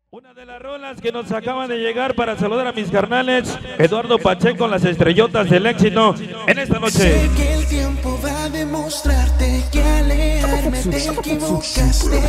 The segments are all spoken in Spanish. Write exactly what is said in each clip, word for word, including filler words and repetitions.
Una de las rolas que nos acaban de llegar para saludar a mis carnales, Eduardo Pacheco, las estrellotas del éxito en esta noche. Sé que el tiempo va a demostrarte que alejarme te equivocaste.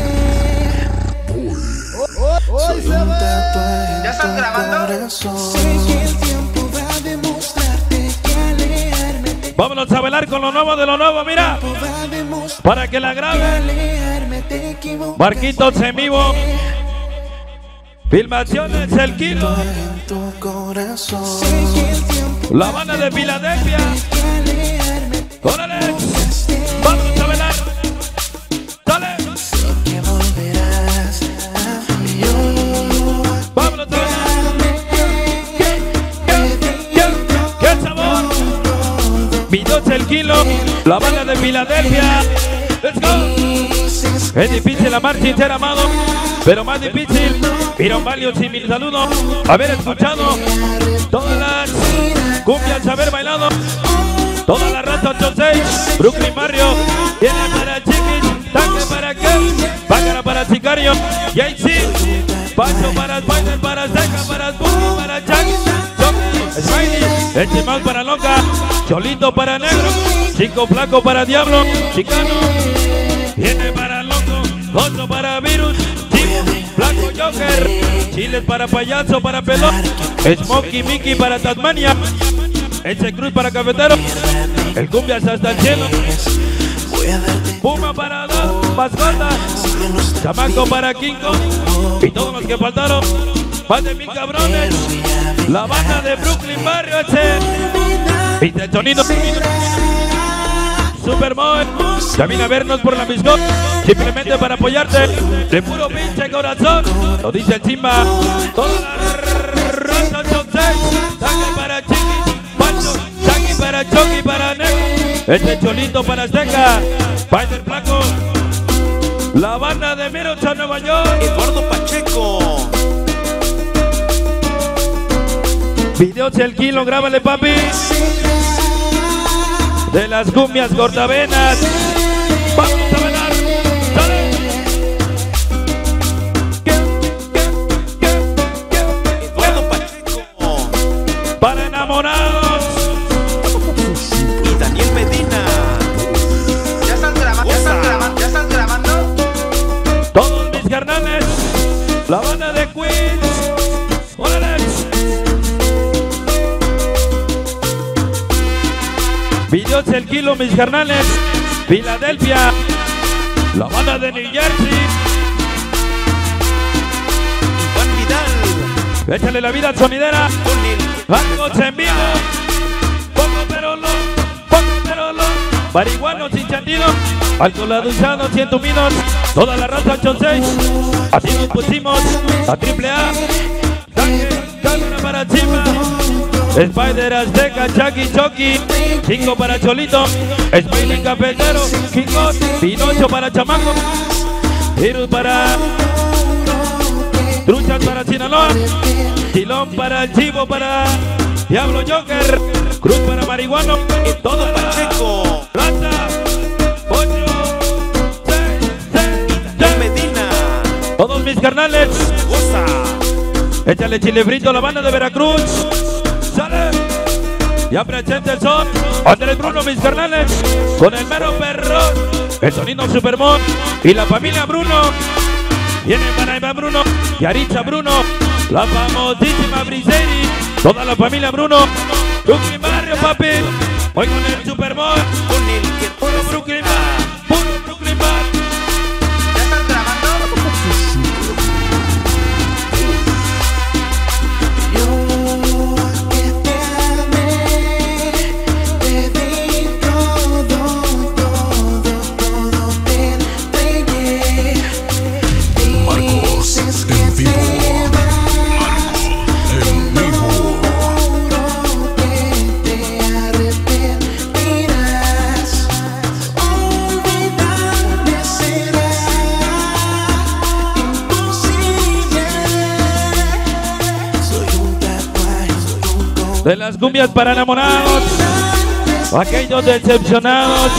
Soy un tatuaje en ¿Ya estás grabando? corazón. Sé que el tiempo va a demostrarte que alejarme te Vámonos a bailar con lo nuevo de lo nuevo, mira, va a demostrar para que la que graben. alejarme te equivocaste. Marquitos en vivo, filmaciones El Kilo, En tu corazón. Sé que el tiempo La Habana de Filadelfia. que alejarme te ¡Órale! equivocaste. Vámonos a bailar. Dale. Sé que volverás a mí. Yo Vámonos a bailar. ¡Qué, qué sabor! Videos El Kilo, La Habana de Filadelfia. Let's go. Es difícil amar sin ser amado, pero más difícil ir a un barrio sin mi saludo, haber escuchado todas las cumbias, haber bailado toda la raza ochenta y seis, Brooklyn Barrio, tiene para Chiquis, Tanque para Kel, Pácara para Sicario, Jay-Z, Pancho para Spider, para Seca, para Spooky, para Chuck, Chucky, Smiley, el Chimal para Loca, Cholito para Negro, Chico Flaco para Diablo, Chicano, viene para Loco, Otro para Virus, Chico, Flaco Joker, Chiles para Payaso, para Pelón, Smokey Mickey para Tasmania, Eche Cruz para Cafetero, el Cumbias hasta el cielo, Puma para dos, Mascota, Chamaco para King Kong, y todos los que faltaron, más de mil cabrones, la banda de Brooklyn Barrio, Eche, y el sonido, Superboy, camina a vernos por la Miscot, simplemente para apoyarte, de puro pinche corazón, lo dice el Chimba, toda la raza ochenta y seis, Tanque para Chiquis, Pancho, Chucky para Chucky, para Negro, este Cholito para Azteca, Spider Flaco, la banda de Mirocha, Nueva York, Eduardo Pacheco. Videos El Kilo, grábale papi, de las cumbias cortavenas, vamos a bailar, dale. Eduardo Pacheco. Para enamorados, Y Daniel Medina. ¿Ya estás grabando? ¿Ya estás grabando? ¿Ya estás grabando? todos mis carnales, la banda de Queens, órale. Videos El Kilo, mis carnales, Filadelfia, la banda de New Jersey, Juan Vidal. échale la vida sonidera, Con el algo en vivo, poco pero lo, poco pero lo, marihuanos sin sentido, alcohol adulterado, cien tuminos, toda la raza ochenta y seis, así nos pusimos a triple A, Tanque, cámara para Chima, Spider, Azteca, Chucky, Chucky, cinco para Cholito, Smiley Cafetero, King Kong, Pinocho para Chamaco, Virus para Truchas para Sinaloa, Chilón para el Chivo, para Diablo Joker, Cruz para Marihuano, todo para Pacheco. Raza, ocho, seis, seis, Daniel Medina. todos mis carnales, Goza. échale chile frito, la banda de Veracruz, sale, ya presenta el son, Andrés Bruno, mis carnales, con el mero perrón, el sonido Supermon, y la familia Bruno, viene para Eva Bruno, Yaritza Bruno, la famosísima Briseri, toda la familia Bruno, Brooklyn Barrio, papi, hoy con el Supermon, Con el que puro Brooklyn Bar, puro Brooklyn Bar. ¿Ya estás grabando? Yo que te amé, te di todo, todo, todo te entregué. Dices que te vas, juro que te arrepentirás. Olvidarme será imposible. Soy un tatuaje, soy un corazón. De las cumbias para enamorados, aquellos decepcionados,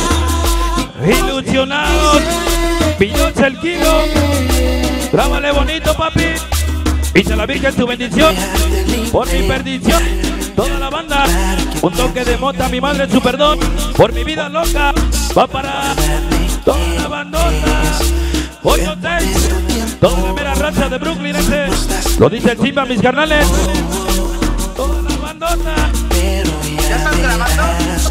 ilusionados, Videos El Kilo, grábale bonito papi, la Virgen tu bendición, por mi perdición. Toda la banda, un toque de mota, mi madre su perdón, por mi vida loca, va para toda la bandota. Hoy no te, toda la mera raza de Brooklyn este, lo dice el Simba, mis carnales. Toda la bandota. ¿Ya estás grabando?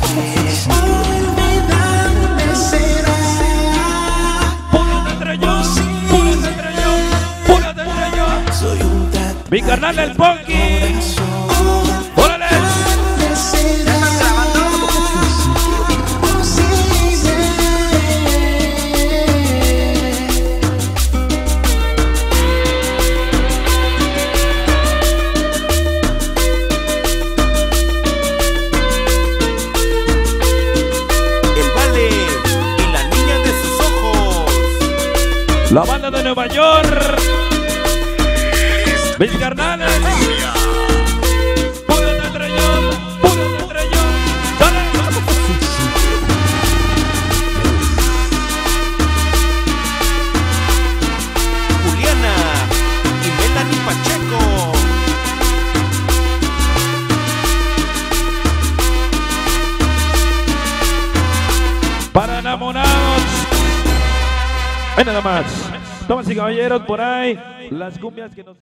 Olvidarme será. Puro de entre yo, puro de entre yo, puro de entre yo. Soy un tatuaje. Mi carnal el Ponky. ¡Órale! Me será. ¿Ya estás grabando? El Vale y la niña de sus ojos. La banda de Nueva York. Mis carnales. Puro de entre yo, puro de entre yo. ¡Dale! Juliana y Melanie Pacheco. Para enamorados. Ahí nada más. Damas y caballeros, por ahí. Las cumbias que nos...